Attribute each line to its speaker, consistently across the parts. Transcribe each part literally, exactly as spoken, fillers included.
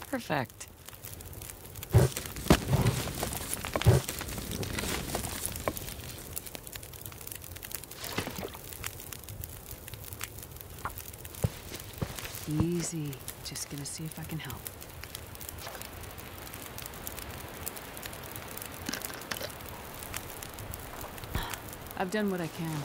Speaker 1: Perfect. Easy. Just gonna see if I can help. I've done what I can.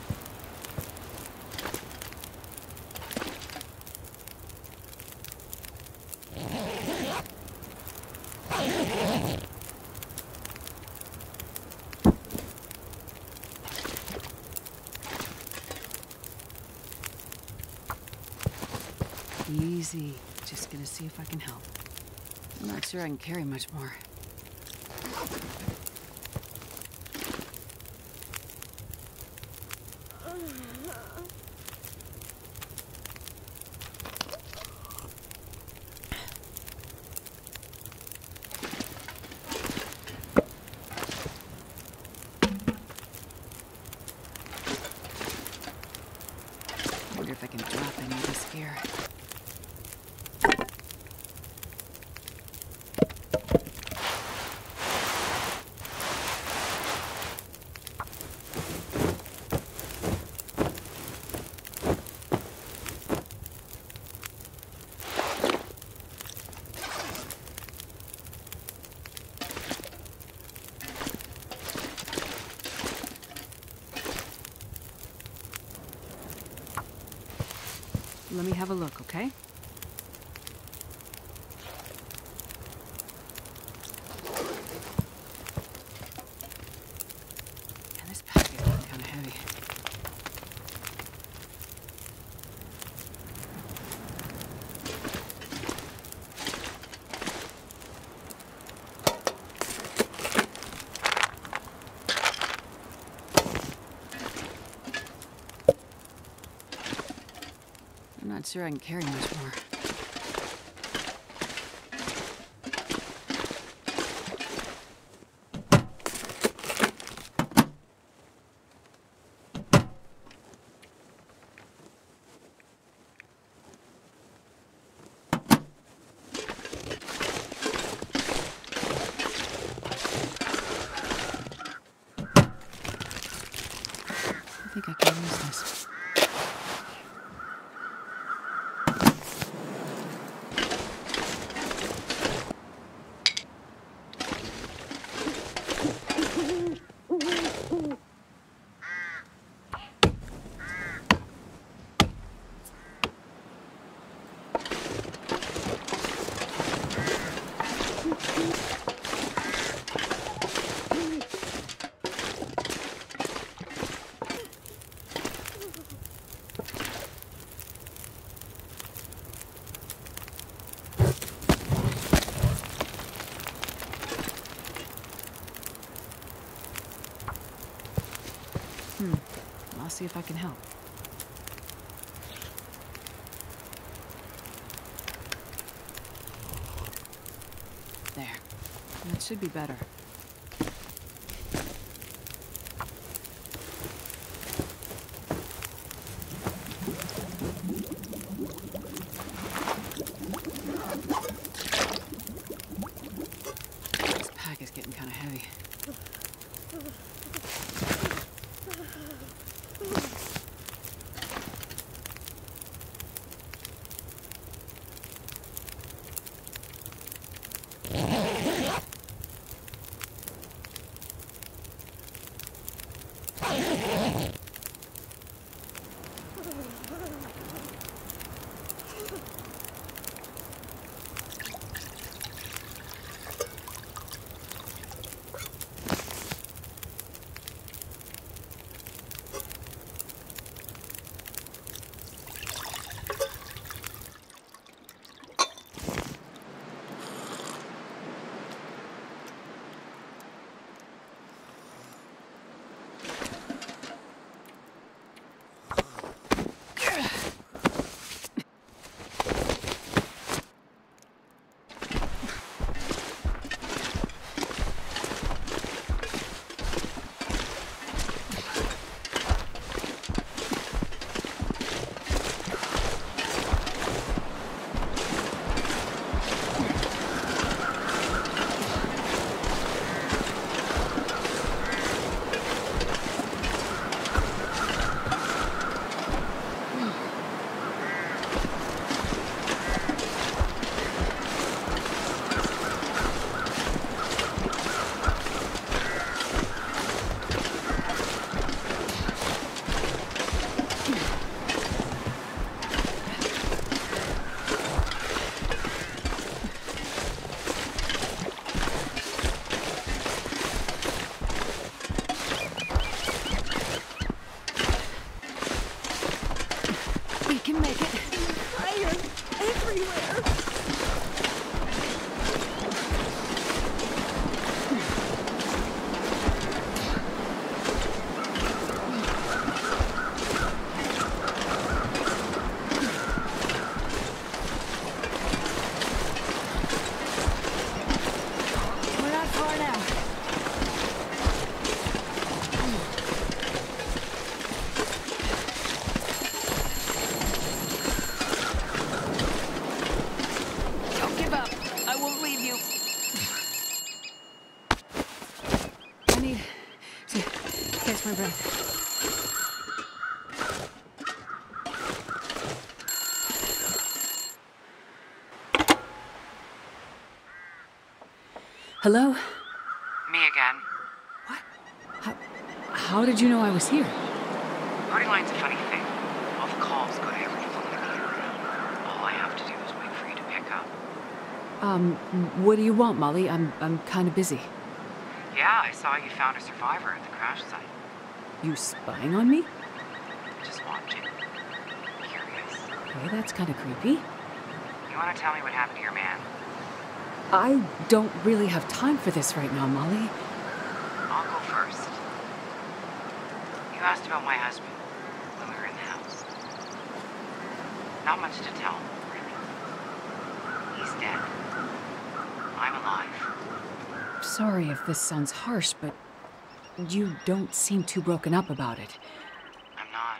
Speaker 1: Easy. Just gonna see if I can help. I'm not sure I can carry much more. I wonder if I can drop any of this gear. Let me have a look, okay? And this pack is getting kind of heavy. I'm not sure I can carry much more. I think I can use this. Hmm. I'll see if I can help. There. That should be better. This pack is getting kind of heavy. Hello?
Speaker 2: Me again.
Speaker 1: What? How, how did you know I was here?
Speaker 2: Party line's a funny thing. All the calls go to every phone in the area. All I have to do is wait for you to pick up.
Speaker 1: Um, what do you want, Molly? I'm, I'm kind of busy.
Speaker 2: Yeah, I saw you found a survivor at the crash site.
Speaker 1: You spying on me?
Speaker 2: Just watching. Curious.
Speaker 1: Okay, that's kind of creepy.
Speaker 2: You want to tell me what happened to your man?
Speaker 1: I don't really have time for this right now, Molly.
Speaker 2: I'll go first. You asked about my husband when we were in the house. Not much to tell, really. He's dead. I'm alive.
Speaker 1: Sorry if this sounds harsh, but you don't seem too broken up about it.
Speaker 2: I'm not.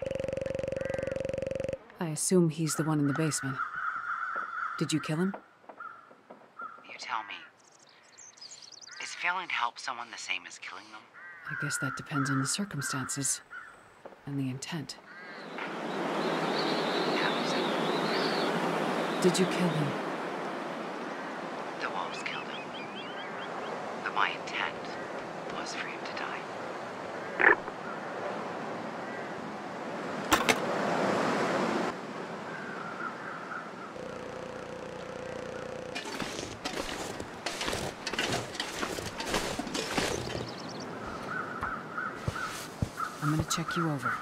Speaker 1: I assume he's the one in the basement. Did you kill him?
Speaker 2: You tell me. Is failing to help someone the same as killing them?
Speaker 1: I guess that depends on the circumstances and the intent.
Speaker 2: Yeah, so
Speaker 1: Did you kill him?
Speaker 2: the wolves killed him. But my intent was for him to die.
Speaker 1: I'm gonna check you over.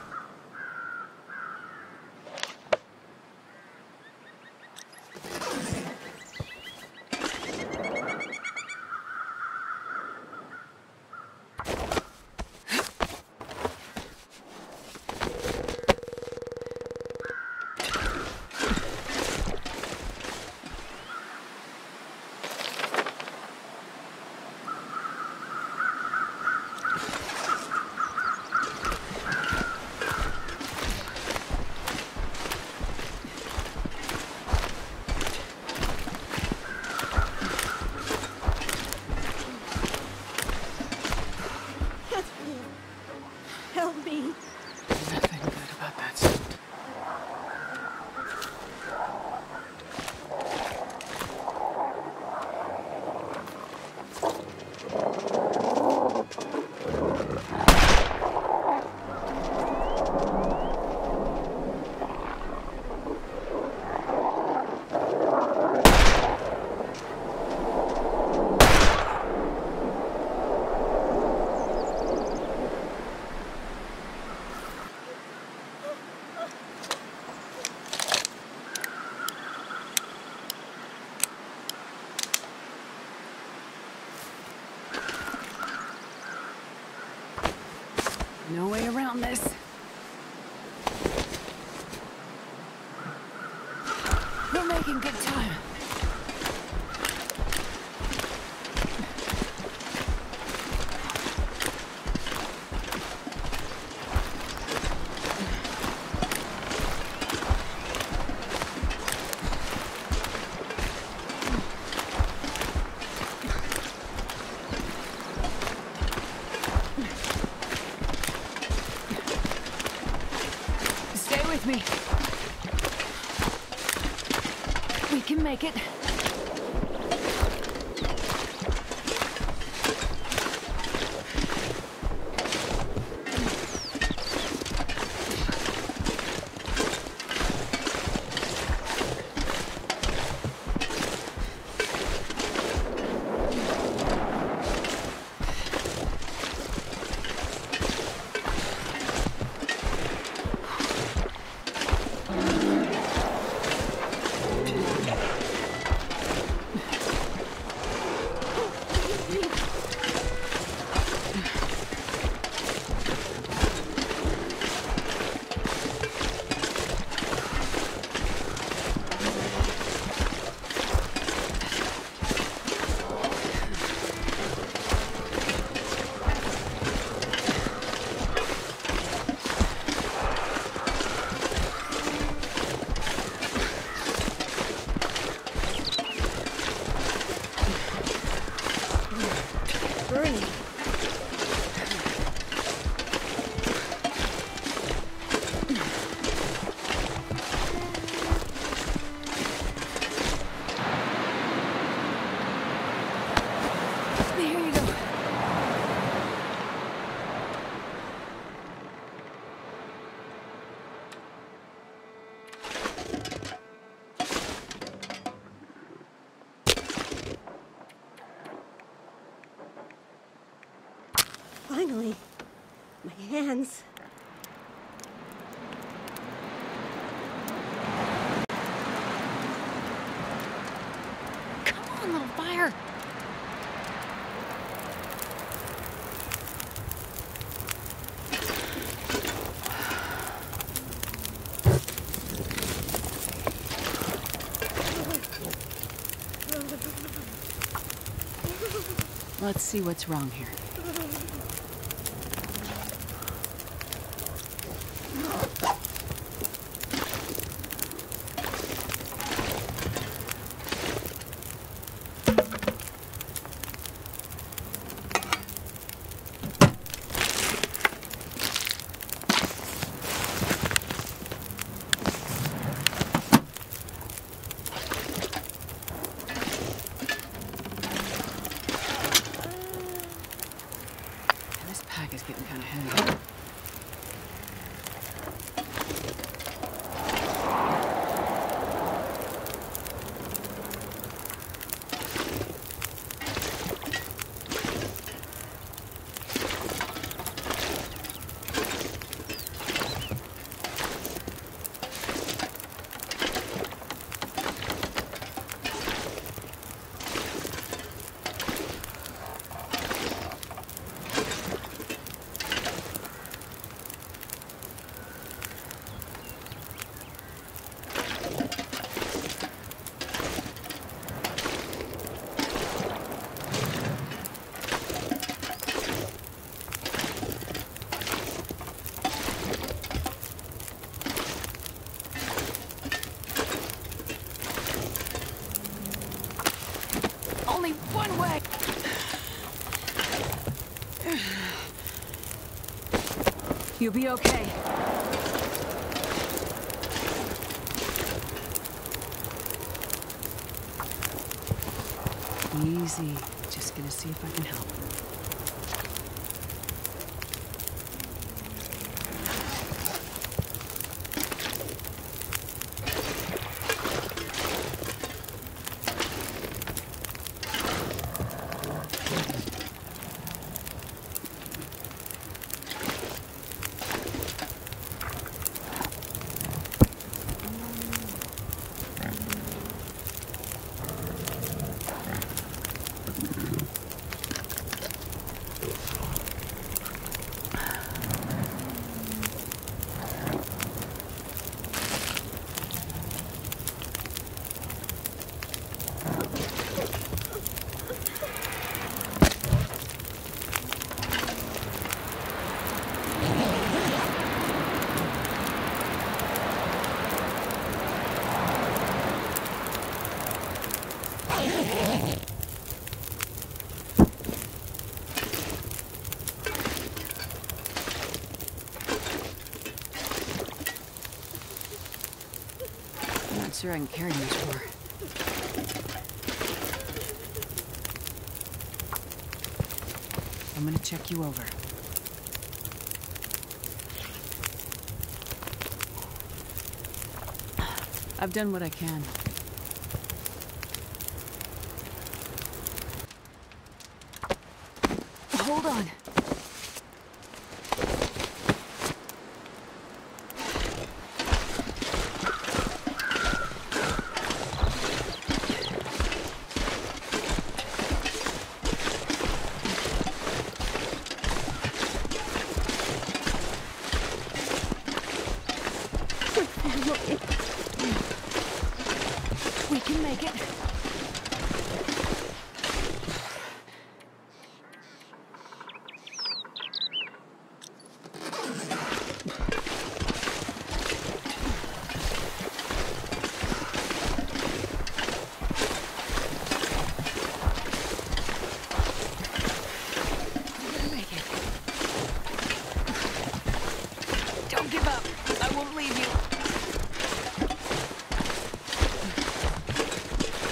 Speaker 3: Help me.
Speaker 1: Nothing good about that suit. No way around this. We're making good time. Stay with me. We can make it.
Speaker 3: Finally. My hands.
Speaker 1: Come on, little fire. Let's see what's wrong here. Is getting kind of heavy. Only one way. You'll be okay. Easy. Just gonna see if I can help. Sure I can carry much more. I'm gonna check you over. I've done what I can. Hold on. We can make it. Don't give up. I won't leave you.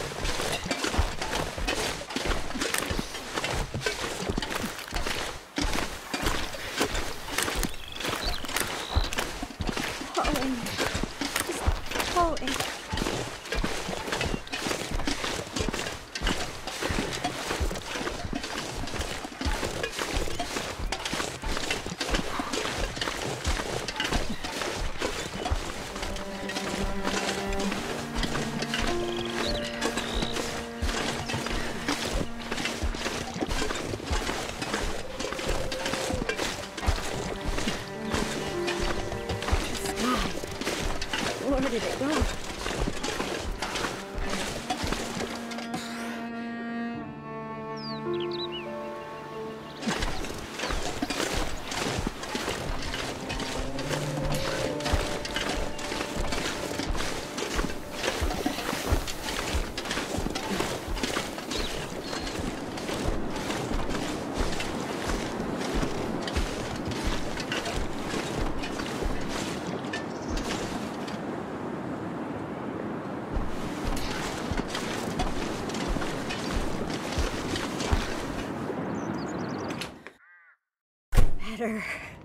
Speaker 3: better.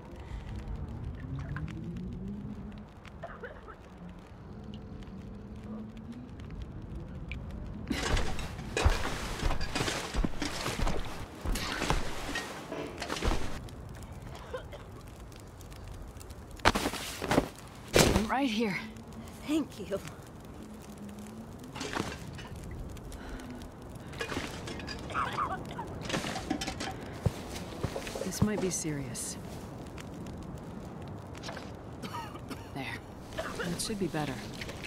Speaker 1: I'm right here.
Speaker 3: Thank you.
Speaker 1: This might be serious. There. That should be better.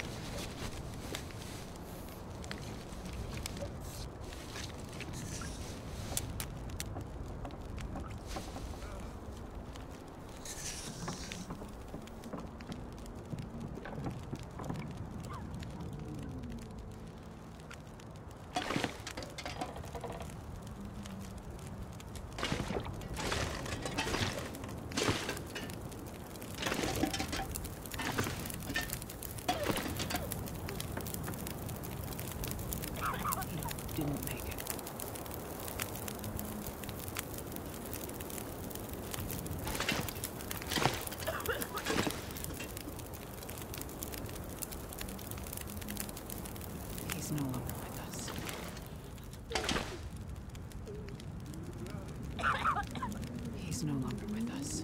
Speaker 1: Didn't make it. He's no longer with us. He's no longer with us.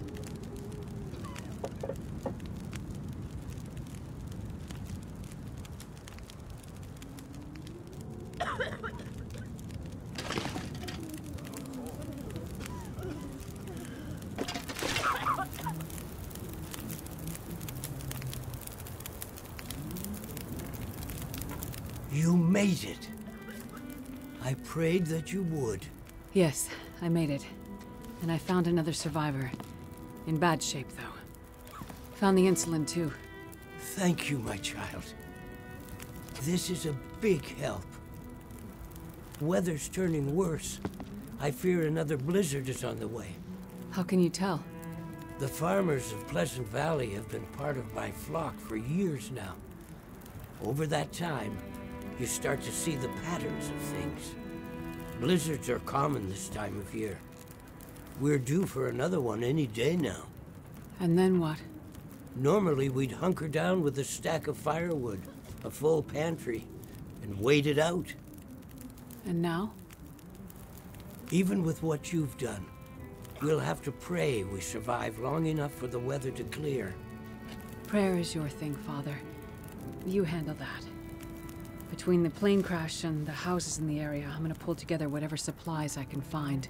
Speaker 4: You made it. I prayed that you would.
Speaker 1: Yes, I made it. And I found another survivor. In bad shape, though. Found the insulin, too.
Speaker 4: Thank you, my child. This is a big help. Weather's turning worse. I fear another blizzard is on the way.
Speaker 1: How can you tell?
Speaker 4: The farmers of Pleasant Valley have been part of my flock for years now. Over that time, you start to see the patterns of things. Blizzards are common this time of year. We're due for another one any day now.
Speaker 1: And then what?
Speaker 4: Normally, we'd hunker down with a stack of firewood, a full pantry, and wait it out.
Speaker 1: And now?
Speaker 4: Even with what you've done, we'll have to pray we survive long enough for the weather to clear.
Speaker 1: Prayer is your thing, Father. You handle that. Between the plane crash and the houses in the area, I'm gonna pull together whatever supplies I can find.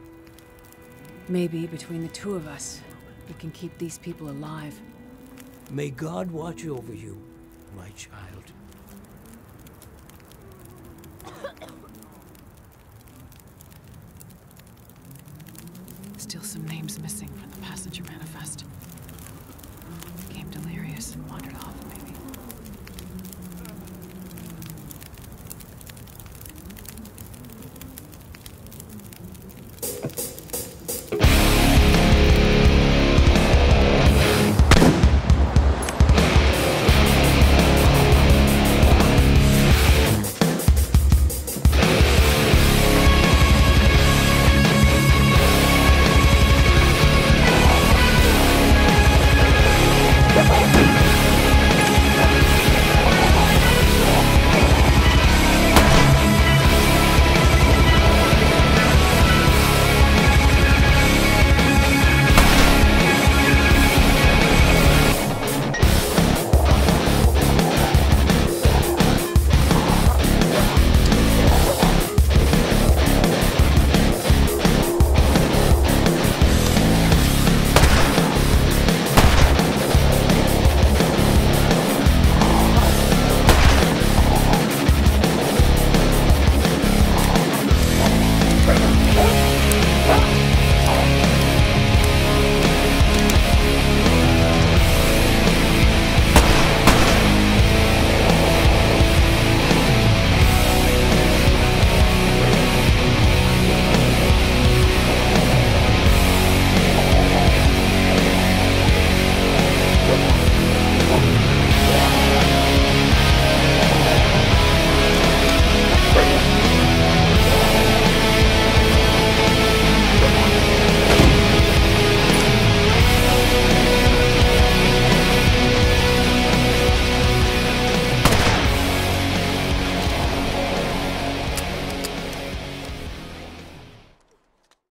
Speaker 1: Maybe between the two of us, we can keep these people alive.
Speaker 4: May God watch over you, my child.
Speaker 1: Still some names missing from the passenger manifest. Became delirious and wandered off, maybe.